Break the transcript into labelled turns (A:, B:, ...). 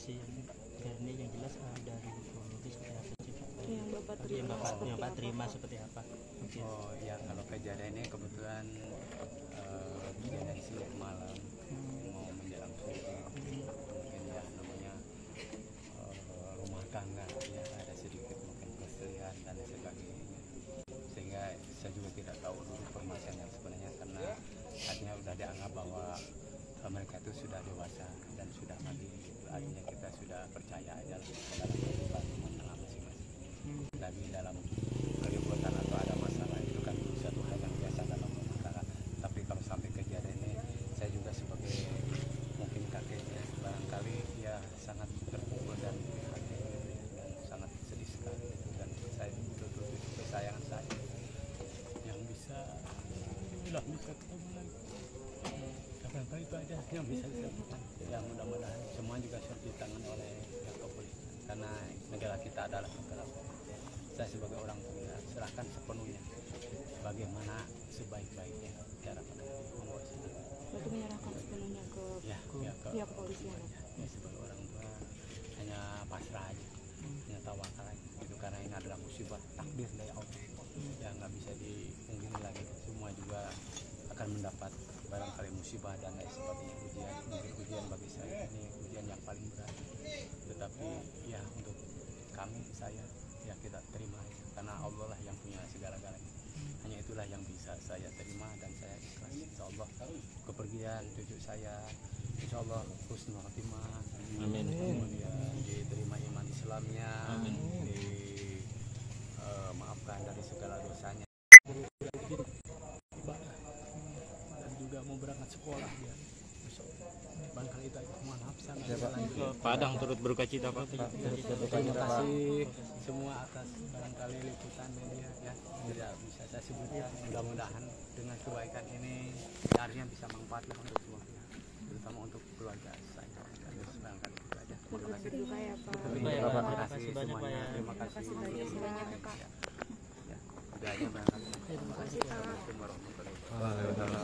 A: kondisi Berni yang jelas dari itu seperti apa sih Pak?
B: Yang
A: Bapak terima seperti apa? Mungkin.
C: Oh ya, kalau kejadian ini kebetulan kejadian sih malam mau menjelang subuh, mungkin ya namanya rumah tangga ya ada sedikit mungkin perselisihan dan sebagainya, sehingga saya juga tidak tahu dulu permasalahan yang sebenarnya, karena artinya sudah dianggap bahwa mereka itu sudah dewasa dan sudah mati, artinya kita sudah percaya aja dalam kehidupan rumah tangga masing-masing. Tapi dalam keributan atau ada masalah itu kan satu hal yang biasa dalam rumah tangga. Tapi kalau sampai kejadian ini, saya juga sebagai mungkin kakeknya barangkali ya sangat terpukul dan sangat sedih sekali, dan saya betul-betul itu kesayangan saya yang bisa ketemu lagi. Apa itu aja yang bisa disebutkan. Ya mudah-mudahan semua juga sudah ditangani oleh pihak kepolisian, karena negara kita adalah negara. Saya sebagai orang tua serahkan sepenuhnya bagaimana sebaik-baiknya cara membuat sendiri.
B: Berarti menyerahkan sepenuhnya ke pihak kepolisian.
C: Ya, sebagai orang tua hanya pasrah aja, hanya tawakal aja. Itu karena ini adalah musibah takdir dari Allah. Ya nggak bisa dipungkiri lagi. Semua juga akan mendapat barangkali musibah dan lain sebagainya, ujian. Mungkin ujian bagi saya ini ujian yang paling berat. Tetapi ya untuk kami, saya ya kita terima aja, karena Allah lah yang punya segala-galanya. Hanya itulah yang bisa saya terima dan saya ikhlas. Insya Allah kepergian cucu saya, insya Allah husnul khotimah.
A: Amin.
C: Kemudian diterima iman Islamnya. Amin. Maafkan dari segala dosanya. Dan juga mau berangkat sekolah ya. Barangkali itu aja, mohon maaf sangat.
A: Padang turut berduka cita Pak.
C: Terima kasih semua atas barangkali liputan media ya, tidak bisa saya sebutkan. Mudah-mudahan dengan kebaikan ini artinya bisa manfaat untuk semua pihak, terutama untuk keluarga saya. Barangkali itu aja. Terima kasih.
A: Terima kasih banyak Pak ya.
C: Terima kasih
B: banyak Kak.
C: Ya, udah aja barangkali.
B: Terima kasih Pak.
C: Assalamualaikum warahmatullahi wabarakatuh.